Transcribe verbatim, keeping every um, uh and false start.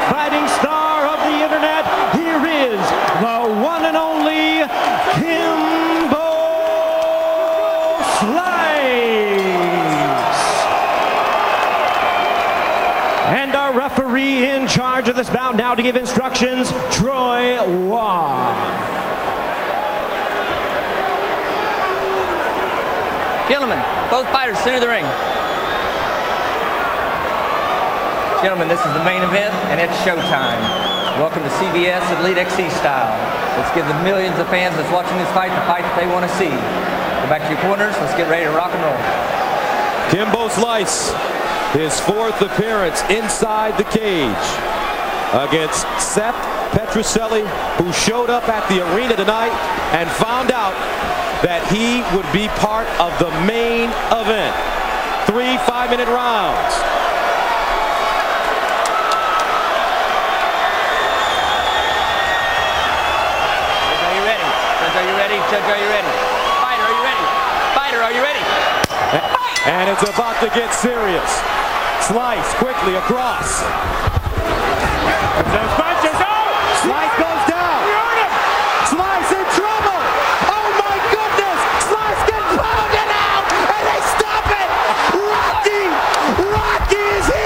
fighting star of the internet, here is the one and only Kimbo Slice. And our referee in charge of this bout now to give instructions, Troy Waugh. Gentlemen, both fighters, center of the ring. Gentlemen, this is the main event, and it's showtime. Welcome to C B S EliteXC style. Let's give the millions of fans that's watching this fight the fight that they want to see. Go back to your corners. Let's get ready to rock and roll. Kimbo Slice, his fourth appearance inside the cage against SETH Petruzelli, who showed up at the arena tonight and found out that he would be part of the main event. Three five-minute rounds. Are you ready? Judge, are you ready? Fighter, are you ready? Fighter, are you ready? And it's about to get serious. Slice quickly across. Those punches. Oh! Slice goes down. Slice in trouble. Oh my goodness! Slice gets pounded out, and they stop it. Rocky, Rocky is here.